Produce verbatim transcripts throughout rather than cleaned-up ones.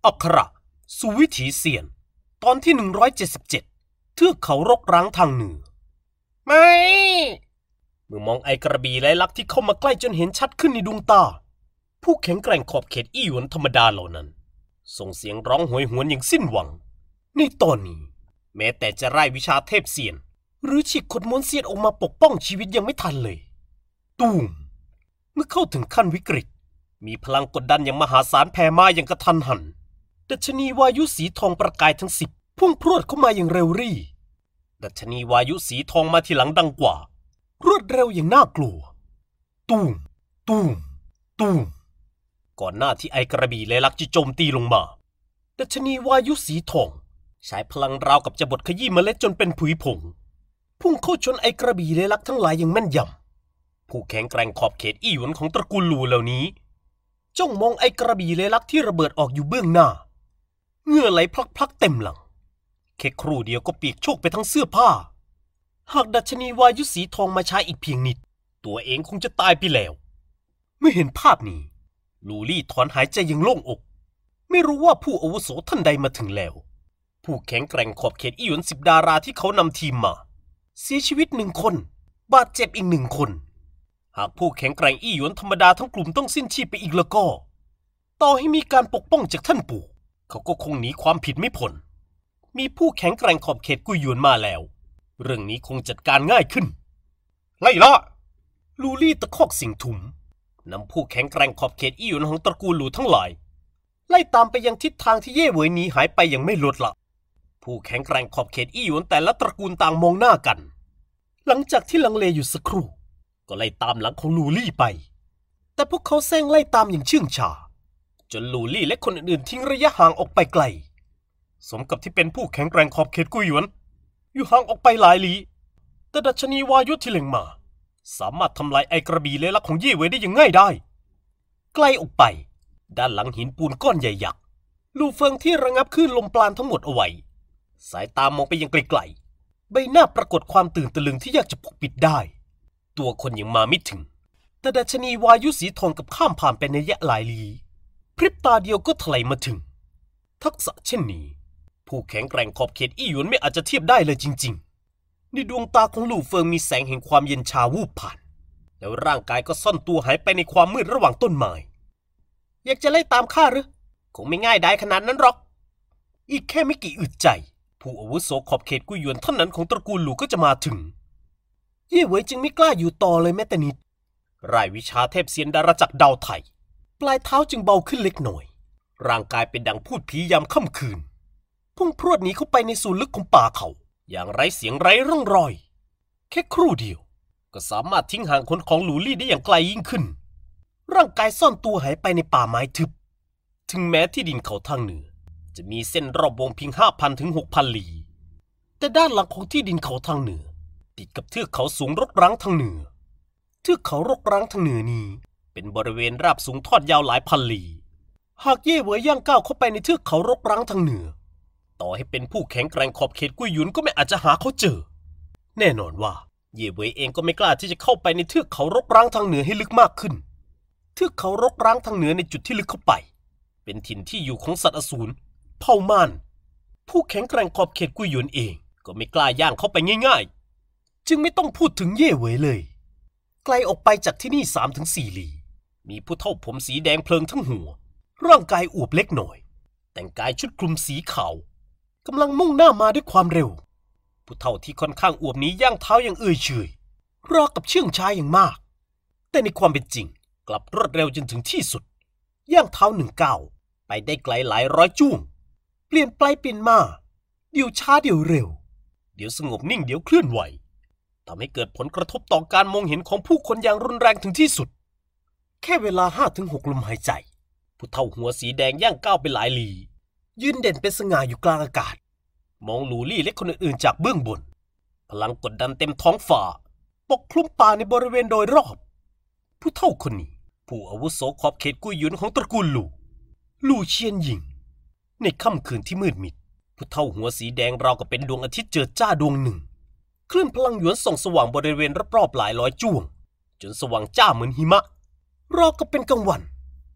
อักขระสู่วิถีเซียนตอนที่หนึ่งร้อยเจ็ดสิบเจ็ดเทือกเขารกร้างทางเหนือไม่เมื่อมองไอกระบี่ไร้ลักที่เข้ามาใกล้จนเห็นชัดขึ้นในดวงตาผู้แข็งแกร่งขอบเขตอี้หยวนธรรมดาเหล่านั้นส่งเสียงร้องโหยหวนอย่างสิ้นหวังในตอนนี้แม้แต่จะไร้วิชาเทพเซียนหรือฉีกขดม้วนเซียนออกมาปกป้องชีวิตยังไม่ทันเลยตูมเมื่อเข้าถึงขั้นวิกฤตมีพลังกดดันอย่างมหาศาลแผ่มาอย่างกระทันหันดัชนีวายุสีทองประกายทั้งสิบพุ่งพรวดเข้ามาอย่างเร็วรี่ดัชนีวายุสีทองมาทีหลังดังกว่ารวดเร็วอย่างน่ากลัวตูมตูมตูมก่อนหน้าที่ไอกระบี่เลลักจะโจมตีลงมาดัชนีวายุสีทองใช้พลังราวกับจะบดขยี้เมล็ดจนเป็นผุยผงพุ่งเข้าชนไอกระบี่เลลักทั้งหลายอย่างแม่นยำผู้แข็งแกร่งขอบเขตอี้หยวนของตระกูลลูเหล่านี้จ้องมองไอกระบี่เลลักที่ระเบิดออกอยู่เบื้องหน้าเหงื่อไหลพลักๆเต็มหลังแค่ครู่เดียวก็เปียกโชกไปทั้งเสื้อผ้าหากดัชนีวายุสีทองมาใช้อีกเพียงนิดตัวเองคงจะตายไปแล้วเมื่อเห็นภาพนี้ลูลี่ถอนหายใจอย่างโล่งอกไม่รู้ว่าผู้อาวุโสท่านใดมาถึงแล้วผู้แข็งแกร่งขอบเขตอี้หยวนสิบดาราที่เขานำทีมมาเสียชีวิตหนึ่งคนบาดเจ็บอีกหนึ่งคนหากผู้แข็งแกร่งอี้หยวนธรรมดาทั้งกลุ่มต้องสิ้นชีพไปอีกแล้วก็ต่อให้มีการปกป้องจากท่านปู่เขาก็คงหนีความผิดไม่พ้นมีผู้แข็งแกร่งขอบเขตกุยหยวนมาแล้วเรื่องนี้คงจัดการง่ายขึ้นไล่ละลูลี่ตะคอกเสียงทุ้มนำผู้แข็งแกร่งขอบเขตอี้หยวนของตระกูลหลูทั้งหลายไล่ตามไปยังทิศทางที่เย่เหวยหนีหายไปอย่างไม่ลดละผู้แข็งแกร่งขอบเขตอี้หยวนแต่ละตระกูลต่างมองหน้ากันหลังจากที่ลังเลอยู่สักครู่ก็ไล่ตามหลังของลูลี่ไปแต่พวกเขาแซงไล่ตามอย่างเชื่องช้าจนลูลี่และคนอื่นๆทิ้งระยะห่างออกไปไกลสมกับที่เป็นผู้แข็งแกร่งขอบเขตกุยหยวนอยู่ห่างออกไปหลายลี้แต่ดัชนีวายุที่เล็งมาสามารถทำลายไอกระบี่เลลักของเย่เหวยได้อย่างง่ายได้ไกลออกไปด้านหลังหินปูนก้อนใหญ่ยักษ์ลูเฟิงที่ระงับคลื่นลมปราณทั้งหมดเอาไว้สายตามองไปยังไกลๆใบหน้าปรากฏความตื่นตะลึงที่ยากจะปกปิดได้ตัวคนยังมาไม่ถึงแต่ดัชนีวายุสีทองกับข้ามผ่านไปในระยะหลายลี้พริบตาเดียวก็ถลายมาถึงทักษะเช่นนี้ผู้แข็งแกร่งขอบเขตอี้หยวนไม่อาจจะเทียบได้เลยจริงๆในดวงตาของลู่เฟิงมีแสงแห่งความเย็นชาวูบผ่านแล้วร่างกายก็ซ่อนตัวหายไปในความมืดระหว่างต้นไม้อยากจะไล่ตามข้าหรือคงไม่ง่ายได้ขนาดนั้นหรอกอีกแค่ไม่กี่อึดใจผู้อาวุโสขอบเขตกุยหยวนเท่านั้นของตระกูลหลู่ก็จะมาถึงเย่เหวยจึงไม่กล้าอยู่ต่อเลยแม้แต่นิดรายวิชาเทพเซียนดาราจักรดาวไทยปลายเท้าจึงเบาขึ้นเล็กน้อยร่างกายเป็นดังพูดผียามค่ำคืนพุ่งพรวดหนีเข้าไปในศูนย์ลึกของป่าเขาอย่างไร้เสียงไร้ร่องรอยแค่ครู่เดียวก็สามารถทิ้งห่างคนของหลูลี่ได้อย่างไกลยิ่งขึ้นร่างกายซ่อนตัวหายไปในป่าไม้ทึบถึงแม้ที่ดินเขาทางเหนือจะมีเส้นรอบวงเพียงห้าพันถึงหกพันลี้แต่ด้านหลังของที่ดินเขาทางเหนือติดกับเทือกเขาสูงรกร้างทางเหนือเทือกเขารกร้างทางเหนือนี้เป็นบริเวณราบสูงทอดยาวหลายพันลี้หากเย่เหวยย่างก้าวเข้าไปในเทือกเขารกร้างทางเหนือต่อให้เป็นผู้แข็งแกร่งขอบเขตกุยหยุนก็ไม่อาจจะหาเขาเจอแน่นอนว่าเย่เหวยเองก็ไม่กล้าที่จะเข้าไปในเทือกเขารกร้างทางเหนือให้ลึกมากขึ้นเทือกเขารกร้างทางเหนือในจุดที่ลึกเข้าไปเป็นถิ่นที่อยู่ของสัตว์อสูรเผ่ามารผู้แข็งแกร่งขอบเขตกุยหยุนเองก็ไม่กล้าย่างเข้าไปง่ายๆจึงไม่ต้องพูดถึงเย่เหวยเลยไกลออกไปจากที่นี่ สามถึงสี่ ลี้มีผู้เฒ่าผมสีแดงเพลิงทั้งหัวร่างกายอวบเล็กหน่อยแต่งกายชุดคลุมสีขาวกำลังมุ่งหน้ามาด้วยความเร็วผู้เฒ่าที่ค่อนข้างอวบนี้ย่างเท้าอย่างเอื่อยเฉยราวกับเชื่องช้าอย่างมากแต่ในความเป็นจริงกลับรวดเร็วจนถึงที่สุดย่างเท้าหนึ่งก้าวไปได้ไกลหลายร้อยจ้วงเปลี่ยนไปเปลี่ยนมาเดี๋ยวช้าเดี๋ยวเร็วเดี๋ยวสงบนิ่งเดี๋ยวเคลื่อนไหวทำให้เกิดผลกระทบต่อการมองเห็นของผู้คนอย่างรุนแรงถึงที่สุดแค่เวลา ห้าถึงหก ลมหายใจผู้เฒ่าหัวสีแดงย่างก้าวไปหลายลี้ยืนเด่นเป็นสง่าอยู่กลางอากาศมองลูลี่และคนอื่นๆจากเบื้องบนพลังกดดันเต็มท้องฟ้าปกคลุมป่าในบริเวณโดยรอบผู้เฒ่าคนนี้ผู้อาวุโสขอบเขตกุยหยุนของตระกูลหลู่ลู่เชียนหยิงในค่ำคืนที่มืดมิดผู้เฒ่าหัวสีแดงราวกับเป็นดวงอาทิตย์เจิดจ้าดวงหนึ่งคลื่นพลังหยวนส่องสว่างบริเวณรอบๆหลายร้อยจ้วงจนสว่างจ้าเหมือนหิมะราวกับเป็นกลางวัน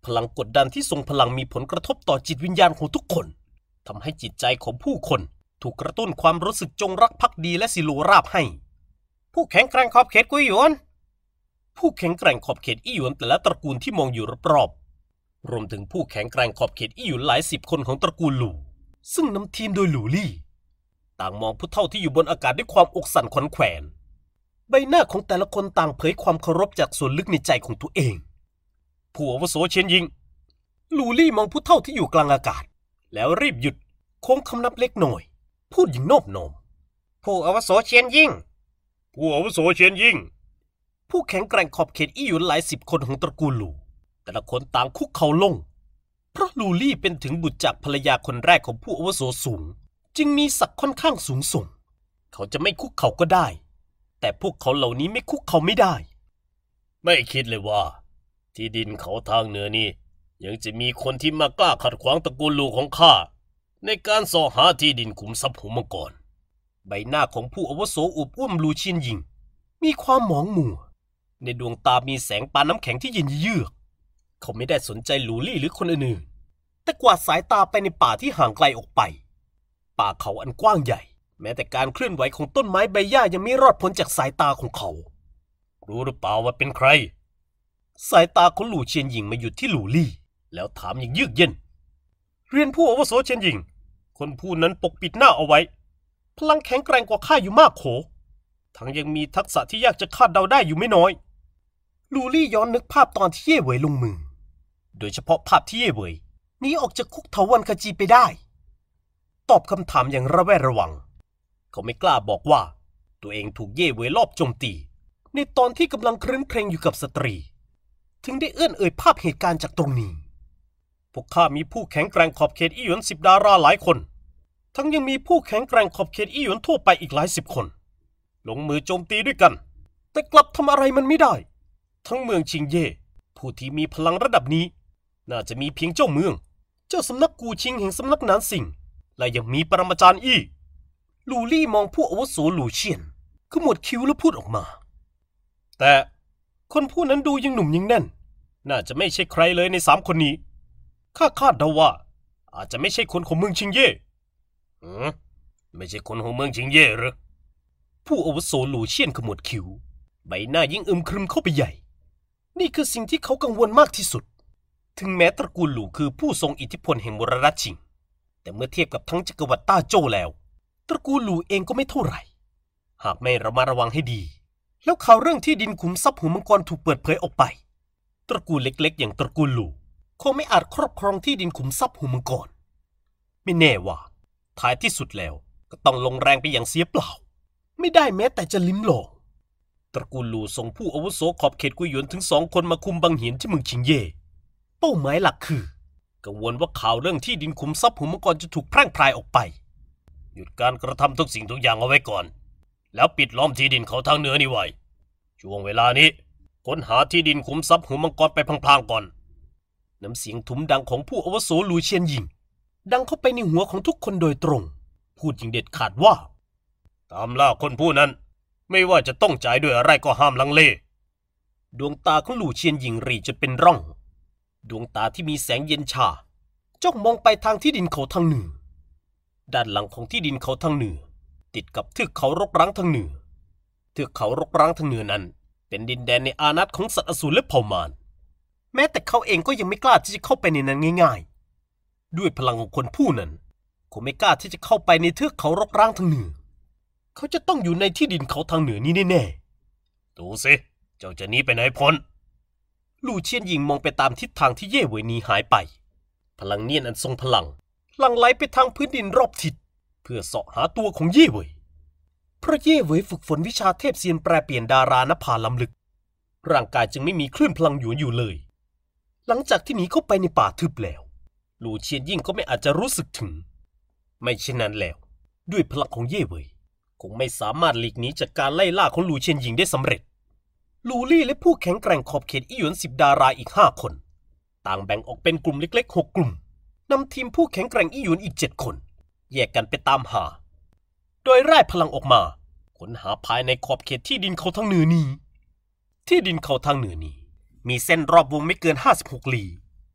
พลังกดดันที่ทรงพลังมีผลกระทบต่อจิตวิญญาณของทุกคนทำให้จิตใจของผู้คนถูกกระตุ้นความรู้สึกจงรักภักดีและสิโลราบให้ผู้แข็งแกร่งขอบเขตกุยหยวนผู้แข็งแกร่งขอบเขตอี้หยวนแต่ละตระกูลที่มองอยู่รอบๆรวมถึงผู้แข็งแกร่งขอบเขตอี้หยวนหลายสิบคนของตระกูลหลู่ซึ่งนำทีมโดยหลู่ลี่ต่างมองผู้เฒ่าที่อยู่บนอากาศด้วยความอกสั่นขวัญแขวนใบหน้าของแต่ละคนต่างเผยความเคารพจากส่วนลึกในใจของตัวเองผู้อาวุโสเชียนยิงหลู่ลี่มองผู้เฒ่าที่อยู่กลางอากาศแล้วรีบหยุดโค้งคำนับเล็กหน่อยพูดอย่างโนบโน้มผู้อาวุโสเชียนยิงผู้อาวุโสเชียนยิงผู้แข็งแกร่งขอบเขตอี้หยวนหลายสิบคนของตระกูลหลู่แต่ละคนต่างคุกเข่าลงเพราะหลู่ลี่เป็นถึงบุตรจากภรรยาคนแรกของผู้อาวุโสสูงจึงมีศักดิ์ค่อนข้างสูงส่งเขาจะไม่คุกเข่าก็ได้แต่พวกเขาเหล่านี้ไม่คุกเข่าไม่ได้ไม่คิดเลยว่าที่ดินเขาทางเหนือนี้ยังจะมีคนที่มากล้าขัดขวางตระกูลหลู่ของข้าในการส่อหาที่ดินขุมทรัพย์หัวมังกรใบหน้าของผู้อาวุโสอุบอ้วมหลู่เชียนยิงมีความหมองมัวในดวงตามีแสงปานน้ำแข็งที่เย็นเยือกเขาไม่ได้สนใจหลู่ลี่หรือคนอื่นๆแต่กวาดสายตาไปในป่าที่ห่างไกลออกไปป่าเขาอันกว้างใหญ่แม้แต่การเคลื่อนไหวของต้นไม้ใบหญ้ายังไม่รอดพ้นจากสายตาของเขารู้หรือเปล่าว่าเป็นใครสายตาของหลู่เชียนหญิงมาหยุดที่หลู่ลี่แล้วถามอย่างเยือกเย็นเรียนผู้อาวุโสเชียนหญิงคนผู้นั้นปกปิดหน้าเอาไว้พลังแข็งแกร่งกว่าข้าอยู่มากโขทั้งยังมีทักษะที่ยากจะคาดเดาได้อยู่ไม่น้อยหลู่ลี่ย้อนนึกภาพตอนที่เย่เหวยลงมือโดยเฉพาะภาพที่เย่เหวยหนีออกจากคุกเถาวัลย์ขจีไปได้ตอบคำถามอย่างระแวดระวังเขาไม่กล้าบอกว่าตัวเองถูกเย่เหวยลอบโจมตีในตอนที่กำลังครื้นเครงอยู่กับสตรีถึงได้เอื้อนเอ่ยภาพเหตุการณ์จากตรงนี้พวกข้ามีผู้แข็งแกร่งขอบเขตอี้หยวนสิบดาราหลายคนทั้งยังมีผู้แข็งแกร่งขอบเขตอี้หยวนทั่วไปอีกหลายสิบคนลงมือโจมตีด้วยกันแต่กลับทำอะไรมันไม่ได้ทั้งเมืองชิงเย่ผู้ที่มีพลังระดับนี้น่าจะมีเพียงเจ้าเมืองเจ้าสำนักกูชิงแห่งสำนักนานสิงและยังมีปรมาจารย์อี้หลู่ลี่มองผู้อาวุโสหลู่เชียนขมวดคิ้วแล้วพูดออกมาแต่คนผู้นั้นดูยังหนุ่มยังแน่นน่าจะไม่ใช่ใครเลยในสามคนนี้ข้าคาดเดาว่าอาจจะไม่ใช่คนของเมืองชิงเย่หือไม่ใช่คนของเมืองชิงเย่หรือผู้อาวุโสหลู่เชียนขมวดคิ้วใบหน้ายิ่งอึมครึมเข้าไปใหญ่นี่คือสิ่งที่เขากังวลมากที่สุดถึงแม้ตระกูลหลู่คือผู้ทรงอิทธิพลแห่งมรดกชิงแต่เมื่อเทียบกับทั้งจักรวรรดิต้าโจ้แล้วตระกูลหลู่เองก็ไม่เท่าไหร่หากไม่ระมัดระวังให้ดีแล้วข่าวเรื่องที่ดินขุมทรัพย์หัวมังกรถูกเปิดเผยออกไปตระกูลเล็กๆอย่างตระกูลหลู่คงไม่อาจครอบครองที่ดินขุมทรัพย์หัวมังกรไม่แน่ว่าท้ายที่สุดแล้วก็ต้องลงแรงไปอย่างเสียเปล่าไม่ได้แม้แต่จะลิ้มลองตระกูลหลู่ส่งผู้อาวุโสขอบเขตกุยหยวนถึงสองคนมาคุมบังเหียนที่เมืองชิงเย่เป้าหมายหลักคือกังวลว่าข่าวเรื่องที่ดินขุมทรัพย์หัวมังกรจะถูกแพร่งพรายออกไปหยุดการกระทำทุกสิ่งทุกอย่างเอาไว้ก่อนแล้วปิดล้อมที่ดินเขาทางเหนือนี่ไว้ช่วงเวลานี้ค้นหาที่ดินขุมทรัพย์หัวมังกรไปพลางๆก่อนน้ำเสียงทุ้มดังของผู้อาวุโสหลู่เชียนหญิงดังเข้าไปในหัวของทุกคนโดยตรงพูดอย่างเด็ดขาดว่าตามล่าคนผู้นั้นไม่ว่าจะต้องจ่ายด้วยอะไรก็ห้ามลังเลดวงตาของหลู่เชียนหญิงรีจนเป็นร่องดวงตาที่มีแสงเย็นชาจ้องมองไปทางที่ดินเขาทางเหนือด้านหลังของที่ดินเขาทางเหนือติดกับเทือกเขารกร้างทางเหนือเทือกเขารกร้างทางเหนือนั้นเป็นดินแดนในอาณาของสัตว์อสูรและเผ่ามารแม้แต่เขาเองก็ยังไม่กล้าที่จะเข้าไปในนั้นง่ายๆด้วยพลังของคนผู้นั้นคงไม่กล้าที่จะเข้าไปในเทือกเขารกร้างทางเหนือเขาจะต้องอยู่ในที่ดินเขาทางเหนือนี้แน่ๆดูสิเจ้าจะหนีไปไหนพ้นหลู่เชียนหญิงมองไปตามทิศทางที่เย่เหวยหนีหายไปพลังเนียนอันทรงพลังหลั่งไหลไปทางพื้นดินรอบทิศเพื่อเสาะหาตัวของเย่เหวยเพราะเย่เหวยฝึกฝนวิชาเทพเซียนแปรเปลี่ยนดารานภาล้ำลึกร่างกายจึงไม่มีคลื่นพลังหยวนอยู่เลยหลังจากที่หนีเข้าไปในป่าทึบแล้วหลู่เชียนยิ่งก็ไม่อาจจะรู้สึกถึงไม่เช่นนั้นแล้วด้วยพลังของเย่เหวยคงไม่สามารถหลีกหนีจากการไล่ล่าของหลู่เชียนหญิงได้สำเร็จหลู่ลี่และผู้แข็งแกร่งขอบเขตอี้หยวนสิบดาราอีกห้าคนต่างแบ่งออกเป็นกลุ่มเล็กๆหกกลุ่มนำทีมผู้แข็งแกร่งอี้หยวนอีกเจ็ดคนแยกกันไปตามหาโดยร่ายพลังออกมาค้นหาภายในขอบเขตที่ดินเขาทางเหนือนี้ที่ดินเขาทางเหนือนี้มีเส้นรอบวงไม่เกินห้าสิบหกลี้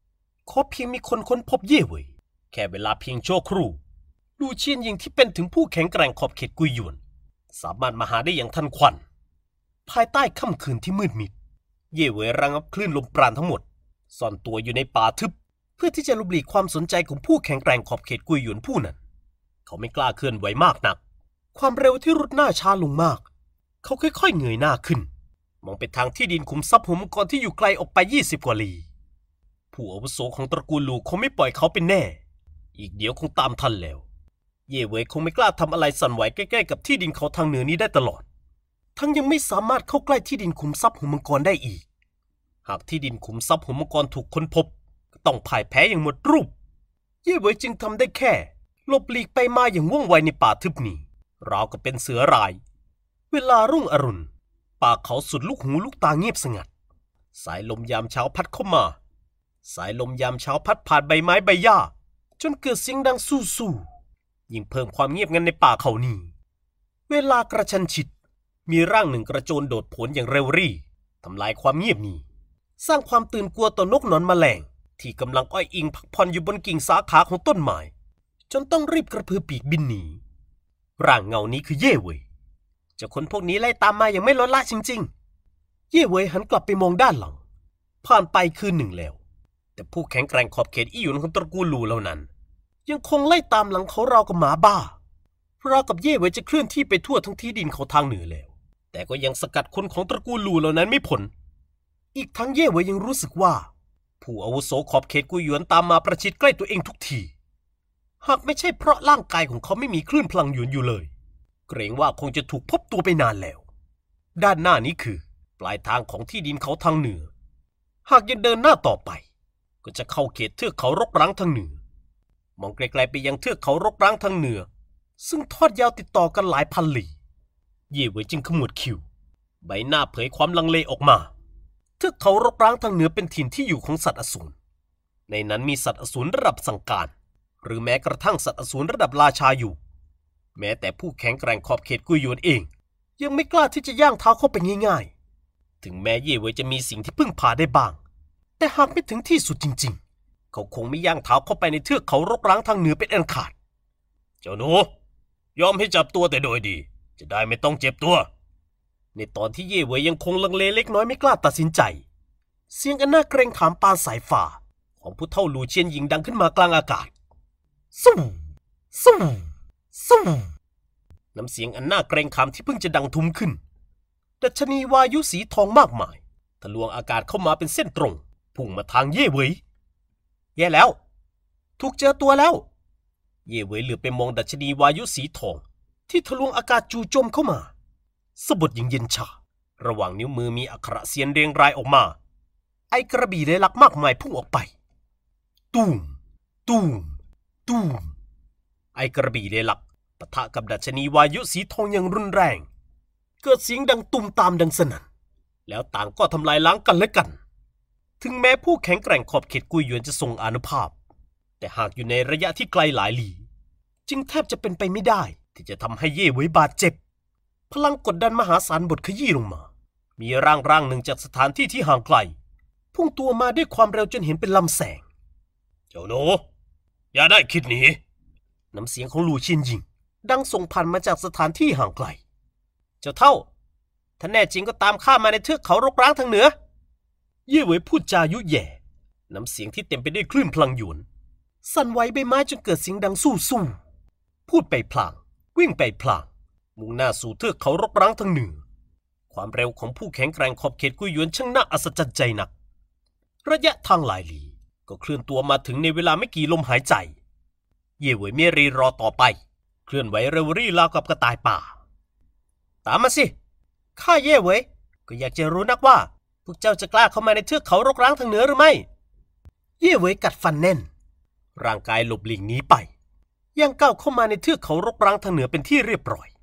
ขอเพียงมีคนค้นพบเย่เว่ยแค่เวลาเพียงชั่วครู่ลู่เชียนยิงที่เป็นถึงผู้แข็งแกร่งขอบเขตกุยหยวนสามารถมาหาได้อย่างทันควันภายใต้ค่ำคืนที่มืดมิดเย่เว่ยระงับคลื่นลมปราณทั้งหมดซ่อนตัวอยู่ในป่าทึบเพื่อที่จะหลบหลีกความสนใจของผู้แข็งแกร่งขอบเขตกุยหยวนผู้นั้นเขาไม่กล้าเคลื่อนไหวมากนักความเร็วที่รุดหน้าช้าลงมากเขาค่อยๆเงยหน้าขึ้นมองไปทางที่ดินขุมทรัพย์หัวมังกรที่อยู่ไกลออกไปยี่สิบกว่าลี้ผู้อาวุโสของตระกูลลู่คงไม่ปล่อยเขาเป็นแน่อีกเดี๋ยวคงตามทันแล้วเย่เว่ยคงไม่กล้าทำอะไรสั่นไหวใกล้ๆกับที่ดินเขาทางเหนือนี้ได้ตลอดทั้งยังไม่สามารถเข้าใกล้ที่ดินขุมทรัพย์หัวมังกรได้อีกหากที่ดินขุมทรัพย์หัวมังกรถูกค้นพบก็ต้องพ่ายแพ้อย่างหมดรูปเย่เว่ยจึงทำได้แค่หลบหลีกไปมาอย่างว่องไวในป่าทึบนี้ราวกับเป็นเสือรายเวลารุ่งอรุณป่าเขาสุดลูกหูลูกตาเงียบสงัดสายลมยามเช้าพัดเข้ามาสายลมยามเช้าพัดผ่านใบไม้ใบหญ้าจนเกิดเสียงดังสู้ๆยิ่งเพิ่มความเงียบงันในป่าเขานี้เวลากระชั้นชิดมีร่างหนึ่งกระโจนโดดผลอย่างเร็วรี่ทำลายความเงียบนี้สร้างความตื่นกลัวต่อนกหนอนแมลงที่กำลังอ้อยอิงพักผ่อนอยู่บนกิ่งสาขาของต้นไม้จนต้องรีบกระพือปีกบินหนีร่างเงานี้คือเย่เว่ยเจ้าคนพวกนี้ไล่ตามมาอย่างไม่ลดละจริงๆเย่เว่ยหันกลับไปมองด้านหลังผ่านไปคืนหนึ่งแล้วแต่ผู้แข็งแกร่งขอบเขตอี้หยวนของตระกูลลู่เหล่านั้นยังคงไล่ตามหลังเขาราวกับหมาบ้าราวกับเย่เว่ยจะเคลื่อนที่ไปทั่วทั้งที่ดินเขาทางเหนือแล้วแต่ก็ยังสกัดคนของตระกูลลู่เหล่านั้นไม่พ้นอีกทั้งเย่เว่ยยังรู้สึกว่าผู้อาวุโสขอบเขตกุยหยวนตามมาประชิดใกล้ตัวเองทุกทีหากไม่ใช่เพราะร่างกายของเขาไม่มีคลื่นพลังหยวนอยู่เลยเกรงว่าคงจะถูกพบตัวไปนานแล้วด้านหน้านี้คือปลายทางของที่ดินเขาทางเหนือหากยังเดินหน้าต่อไปก็จะเข้าเขตเทือกเขารกร้างทางเหนือมองไกลๆไปยังเทือกเขารกร้างทางเหนือซึ่งทอดยาวติดต่อกันหลายพันลี้เย่เว่ยจึงขมวดคิ้วใบหน้าเผยความลังเลออกมาเทือกเขารกร้างทางเหนือเป็นถิ่นที่อยู่ของสัตว์อสูรในนั้นมีสัตว์อสูรระดับสั่งการหรือแม้กระทั่งสัตว์อสูรระดับราชาอยู่แม้แต่ผู้แข็งแกร่งขอบเขตกุยหยวนเองยังไม่กล้าที่จะย่างเท้าเข้าไปง่ายๆถึงแม้เย่เว่ยจะมีสิ่งที่พึ่งพาได้บ้างแต่หากไม่ถึงที่สุดจริงๆเขาคงไม่ย่างเท้าเข้าไปในเทือกเขารกร้างทางเหนือเป็นอันขาดเจ้าหนูยอมให้จับตัวแต่โดยดีจะได้ไม่ต้องเจ็บตัวในตอนที่เย่เว่ยยังคงลังเลเล็กน้อยไม่กล้าตัดสินใจเสียงอันน่าเกรงขามปานสายฟ้าของผู้เฒ่าลู่เชียนหญิงดังขึ้นมากลางอากาศสู้สู้สู้น้ำเสียงอันน่าเกรงขามที่เพิ่งจะดังทุ้มขึ้นดัชนีวายุสีทองมากมายทะลวงอากาศเข้ามาเป็นเส้นตรงพุ่งมาทางเย่เว่ยแย่แล้วถูกเจอตัวแล้วเย่เว่ยเหลือบไปมองดัชนีวายุสีทองที่ทะลวงอากาศจู่โจมเข้ามาสะบัดอย่างเย็นชาระหว่างนิ้วมือมีอักขระเสียนเรียงรายออกมาไอกระบี่เลลักมากมายพุ่งออกไปตูมตูมตูมไอกระบี่เลลักปะทะกับดัชนีวายุสีทองอย่างรุนแรงเกิดเสียงดังตุ่มตามดังสนั่นแล้วต่างก็ทำลายล้างกันและกันถึงแม้ผู้แข็งแกร่งขอบเขตกุยหยวนจะทรงอานุภาพแต่หากอยู่ในระยะที่ไกลหลายลี้จึงแทบจะเป็นไปไม่ได้ที่จะทำให้เย่เว่ยบาดเจ็บพลังกดดันมหาศาลบดขยี้ลงมามีร่างร่างหนึ่งจากสถานที่ที่ห่างไกลพุ่งตัวมาด้วยความเร็วจนเห็นเป็นลำแสงเจ้าหนูอย่าได้คิดหนีน้ำเสียงของลู่เชียนหญิงดังส่งผ่านมาจากสถานที่ห่างไกลเจ้าเท่าถ้าแน่จริงก็ตามข้ามาในเทือกเขารกร้างทางเหนือเย่เว่ยพูดจายุแย่น้ำเสียงที่เต็มไปด้วยคลื่นพลังหยวนสั่นไหวใบไม้จนเกิดเสียงดังสู้สู้พูดไปพลางวิ่งไปพลางมุ่งหน้าสู่เทือกเขารกร้างทางเหนือความเร็วของผู้แข็งแกร่งขอบเขตกุยหยวนช่างน่าอัศจรรย์ใจนักระยะทางหลายลี้ก็เคลื่อนตัวมาถึงในเวลาไม่กี่ลมหายใจเย่เว่ยเมรีรอต่อไปเคลื่อนไหวเร็วรี่ราวกับกระต่ายป่าตามมาสิข้าเย่เว่ยก็อยากจะรู้นักว่าพวกเจ้าจะกล้าเข้ามาในเทือกเขารกร้างทางเหนือหรือไม่เย่เว่ยกัดฟันแน่นร่างกายหลบหลีกหนีไปย่างก้าวเข้ามาในเทือกเขารกร้างทางเหนือเป็นที่เรียบร้อย